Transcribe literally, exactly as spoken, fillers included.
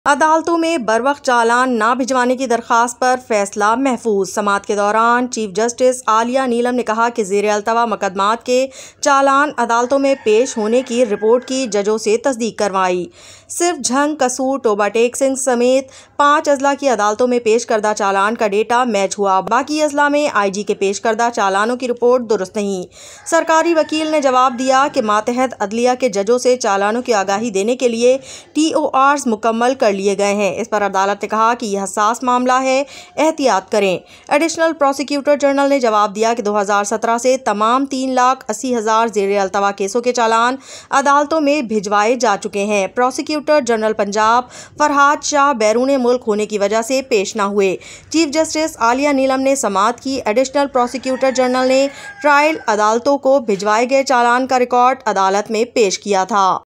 अदालतों में बरवक्त चालान ना भिजवाने की दरखास्त पर फैसला महफूज। समाअत के दौरान चीफ जस्टिस आलिया नीलम ने कहा कि ज़ेर अल्तवा मुकदमात के चालान अदालतों में पेश होने की रिपोर्ट की जजों से तस्दीक करवाई। सिर्फ झंग, कसूर, टोबा टेक सिंह समेत पाँच अजला की अदालतों में पेश करदा चालान का डेटा मैच हुआ। बाकी अजला में आई जी के पेश करदा चालानों की रिपोर्ट दुरुस्त नहीं। सरकारी वकील ने जवाब दिया कि मातहत अदलिया के जजों से चालानों की आगाही देने के लिए टी ओ आर्स मुकम्मल कर लिए गए हैं। इस पर अदालत ने कहा कि यह हसास मामला है, एहतियात करें। एडिशनल प्रोसिक्यूटर जनरल ने जवाब दिया कि दो हज़ार सत्रह से तमाम तीन लाख अस्सी हजार ज़ेर अल्तवा केसों के चालान अदालतों में भिजवाए जा चुके हैं। प्रोसिक्यूटर जनरल पंजाब फरहाद शाह बैरून मुल्क होने की वजह से पेश न हुए। चीफ जस्टिस आलिया नीलम ने समाअत की। एडिशनल प्रोसिक्यूटर जनरल ने ट्रायल अदालतों को भिजवाए गए चालान का रिकॉर्ड अदालत में पेश किया था।